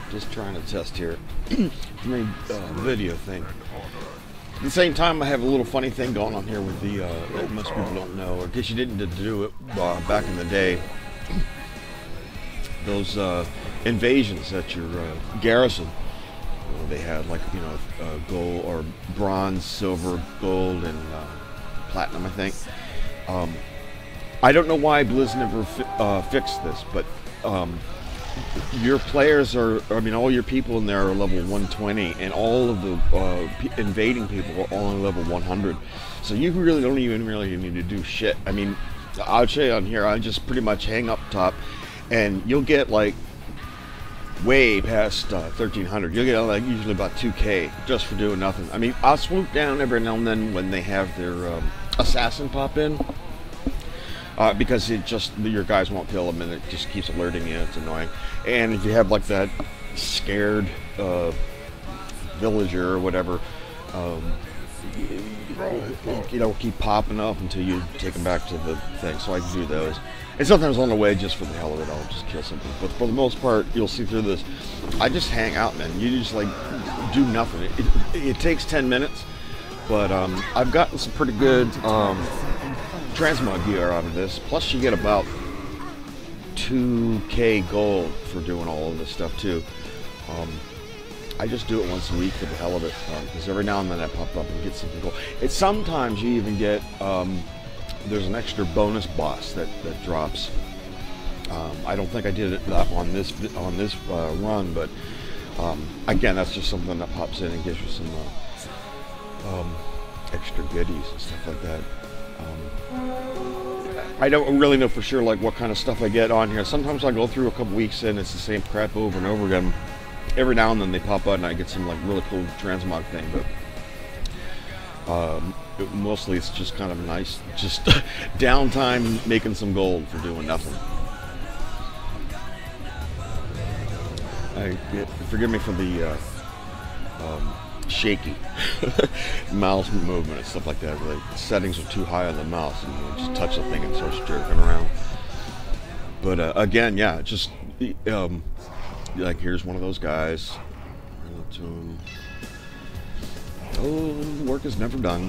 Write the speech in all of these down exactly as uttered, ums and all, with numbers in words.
Just trying to test here. My uh, video thing. At the same time, I have a little funny thing going on here with the, uh, that most people don't know, or in case you didn't do it uh, back in the day, those uh, invasions at your uh, garrison, uh, they had like, you know, uh, gold or bronze, silver, gold, and uh, platinum, I think. Um, I don't know why Blizz never fi uh, fixed this, but um, your players are, I mean, all your people in there are level one twenty, and all of the uh, p invading people are all on level one hundred. So you really don't even really need to do shit. I mean, I'll show you on here, I just pretty much hang up top, and you'll get like way past uh, thirteen hundred. You'll get like usually about two K just for doing nothing. I mean, I'll swoop down every now and then when they have their um, assassin pop in. Uh, because it just, your guys won't kill them and it just keeps alerting you. It's annoying. And if you have like that scared uh, villager or whatever, um, you, you know, keep popping up until you take them back to the thing. So I do those. And sometimes on the way, just for the hell of it, I'll just kill something. But for the most part, you'll see through this, I just hang out, man. You just like do nothing. It, it, it takes ten minutes, but um, I've gotten some pretty good um, transmog gear out of this. Plus you get about two K gold for doing all of this stuff too. Um, I just do it once a week for the hell of it, because um, every now and then I pop up and get something gold. It's sometimes you even get, um, there's an extra bonus boss that, that drops. Um, I don't think I did it on this on this uh, run, but um, again, that's just something that pops in and gives you some uh, um, extra goodies and stuff like that. Um, I don't really know for sure like what kind of stuff I get on here. Sometimes I go through a couple weeks and it's the same crap over and over again. Every now and then they pop out and I get some like really cool transmog thing, but um, it, mostly it's just kind of nice, just downtime making some gold for doing nothing. I get, forgive me for the uh, um, shaky mouse movement and stuff like that. Like, the settings are too high on the mouse and you just touch the thing and it starts jerking around. But uh, again, yeah, just um, like here's one of those guys. Oh, the work is never done.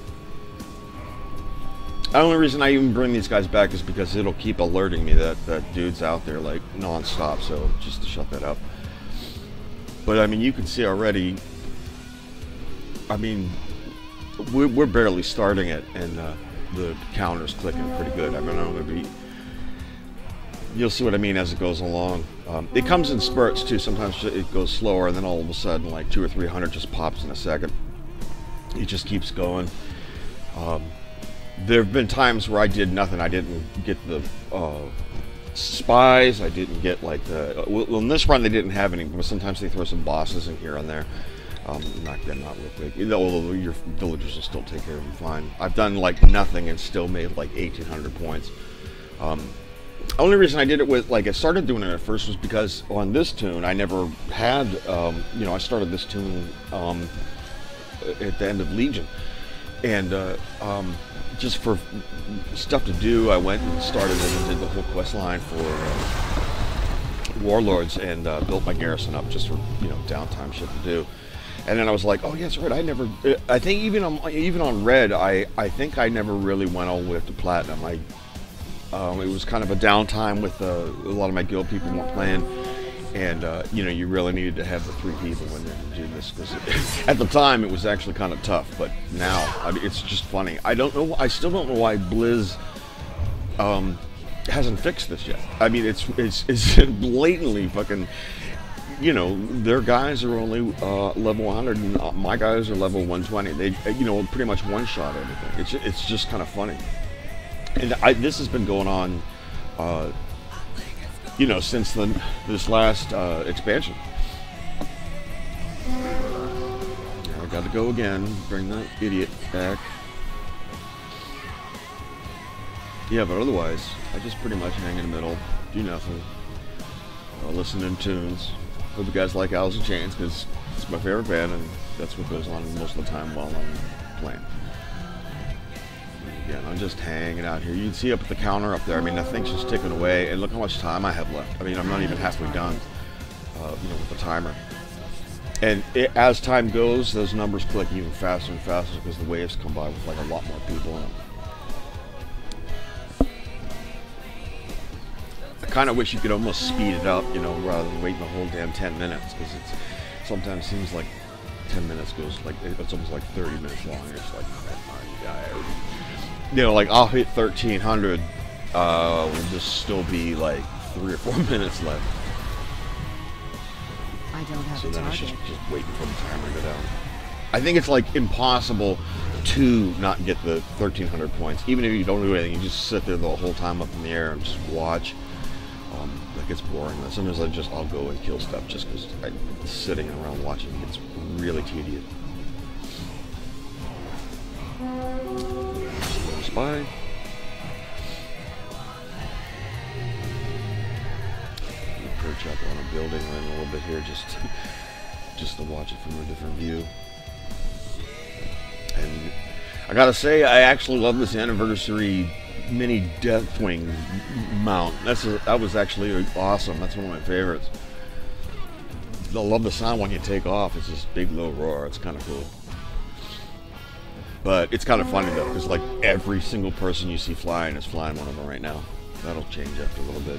The only reason I even bring these guys back is because it'll keep alerting me that that dude's out there like non-stop. So just to shut that up. But I mean, you can see already. I mean, we're, we're barely starting it, and uh, the counter's clicking pretty good. I mean, I'm gonna be. You'll see what I mean as it goes along. Um, it comes in spurts too. Sometimes it goes slower, and then all of a sudden, like two or three hundred just pops in a second. It just keeps going. Um, there have been times where I did nothing. I didn't get the uh, spies. I didn't get like the. Well, in this run they didn't have any, but sometimes they throw some bosses in here and there. Um, not them, not real quick. Although your villagers will still take care of them fine. I've done like nothing and still made like eighteen hundred points. Um, only reason I did it with, like, I started doing it at first was because on this tune I never had, um, you know, I started this tune um, at the end of Legion, and uh, um, just for stuff to do, I went and started it and did the whole quest line for uh, Warlords and uh, built my garrison up just for, you know, downtime shit to do. And then I was like, oh yes, right. I never. I think even on even on Red, I I think I never really went all the way up to Platinum. I um, it was kind of a downtime with uh, a lot of my guild people weren't playing, and uh, you know, you really needed to have the three people in there to do this because at the time it was actually kind of tough. But now, I mean, it's just funny. I don't know. I still don't know why Blizz um, hasn't fixed this yet. I mean, it's it's it's blatantly fucking. You know, their guys are only uh, level one hundred, and my guys are level one twenty. They, you know, pretty much one-shot everything. It's it's just kind of funny, and I, this has been going on, uh, you know, since the this last uh, expansion. I got to go again. Bring the idiot back. Yeah, but otherwise, I just pretty much hang in the middle, do nothing, uh, listen to tunes. Hope you guys like Alice in Chains because it's my favorite band, and that's what goes on most of the time while I'm playing. Again, I'm just hanging out here. You can see up at the counter up there. I mean, that thing's just ticking away, and look how much time I have left. I mean, I'm not even halfway done. uh, you know, with the timer. And it, as time goes, those numbers click even faster and faster because the waves come by with like a lot more people in them. I kind of wish you could almost speed it up, you know, rather than waiting the whole damn ten minutes, because it sometimes seems like ten minutes goes like, it's almost like thirty minutes long. It's like, oh my God. You know, like I'll hit thirteen hundred, uh, will just still be like three or four minutes left. I don't have So a then it's target. just, just waiting for the timer to go down. I think it's like impossible to not get the thirteen hundred points. Even if you don't do anything, you just sit there the whole time up in the air and just watch. Um, like it's boring. Sometimes I just, I'll go and kill stuff just because sitting around watching gets really tedious. Slow spy. Perch up on a building a little bit here, just to, just to watch it from a different view. And I gotta say, I actually love this anniversary mini Deathwing mount. That's a, that was actually awesome. That's one of my favorites. I love the sound when you take off. It's this big low roar. It's kind of cool. But it's kind of funny though, because like every single person you see flying is flying one of them right now. That'll change after a little bit.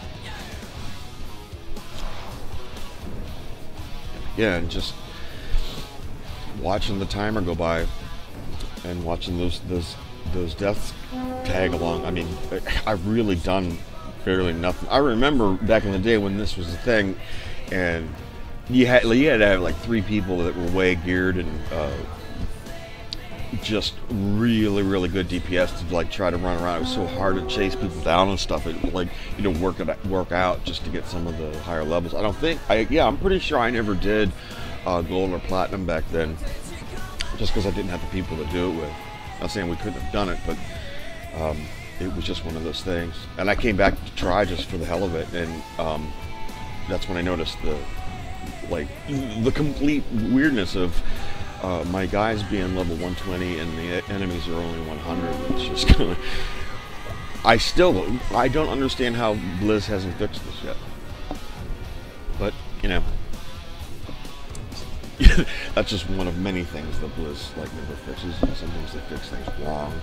Yeah, and just watching the timer go by and watching those those those deaths tag along. I mean, I've really done barely nothing. I remember back in the day when this was a thing, and you had you had to have like three people that were way geared and uh, just really really good D P S to like try to run around. It was so hard to chase people down and stuff. It like, you know, work it work out just to get some of the higher levels. I don't think I yeah I'm pretty sure I never did uh, gold or platinum back then, just because I didn't have the people to do it with. I'm not saying we couldn't have done it, but um, it was just one of those things. And I came back to try just for the hell of it, and um, that's when I noticed the like the complete weirdness of uh, my guys being level one twenty and the enemies are only one hundred. It's just kind of, I still I don't understand how Blizz hasn't fixed this yet. But you know, that's just one of many things that Blizz like never fixes, and sometimes they fix things wrong.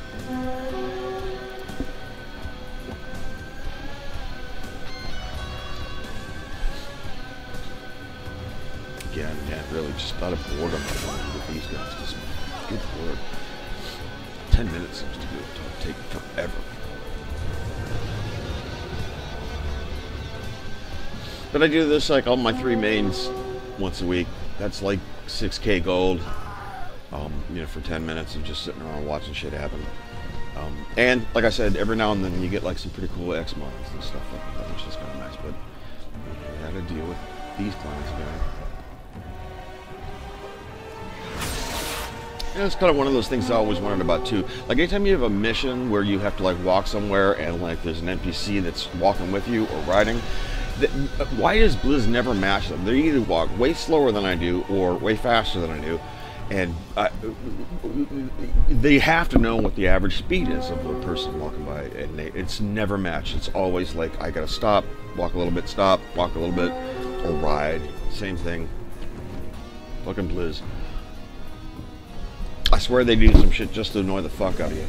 Again, yeah, really just out of boredom with these guys. Just good word. Ten minutes seems to go to take forever. But I do this like on my three mains once a week. That's like six K gold, um, you know, for ten minutes of just sitting around watching shit happen. Um, and like I said, every now and then you get like some pretty cool X mods and stuff like that, which is kind of nice. But you gotta deal with these clients again. And it's kind of one of those things I always wondered about too. Like anytime you have a mission where you have to like walk somewhere and like there's an N P C that's walking with you or riding. Why does Blizz never match them? They either walk way slower than I do or way faster than I do, and I, they have to know what the average speed is of a person walking by, and they, it's never matched. It's always like I gotta stop, walk a little bit, stop, walk a little bit, or ride. Same thing. Fucking Blizz. I swear they do some shit just to annoy the fuck out of you.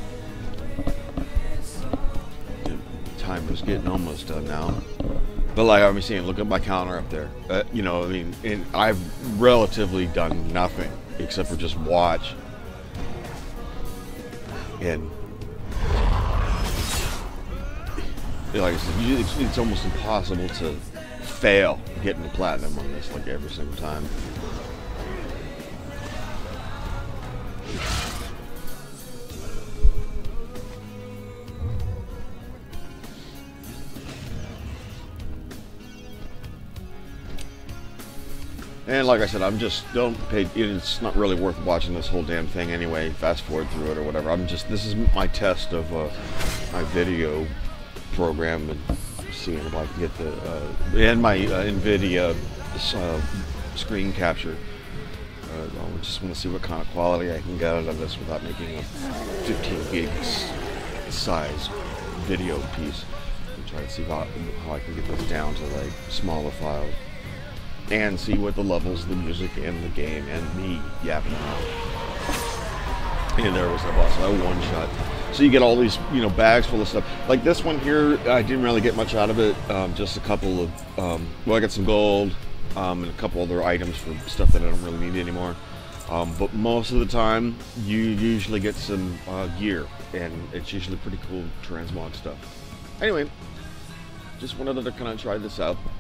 Timer's getting almost done now. But like I'm saying, look at my counter up there. Uh, you know, I mean, and I've relatively done nothing except for just watch. And like I said, it's, it's almost impossible to fail getting the platinum on this, like every single time. And like I said, I'm just, don't pay, it's not really worth watching this whole damn thing anyway, fast forward through it or whatever. I'm just, this is my test of uh, my video program and seeing if I can get the, uh, and my uh, NVIDIA uh, screen capture. Uh, I just want to see what kind of quality I can get out of this without making a fifteen gigs size video piece. And try to see how, how I can get this down to like smaller files. and see what the levels, the music, and the game, and me yapping around. And there was the boss, a one shot. So you get all these, you know, bags full of stuff. Like this one here, I didn't really get much out of it. Um, just a couple of, um, well, I got some gold um, and a couple other items for stuff that I don't really need anymore. Um, but most of the time, you usually get some uh, gear, and it's usually pretty cool transmog stuff. Anyway, just wanted to kind of try this out.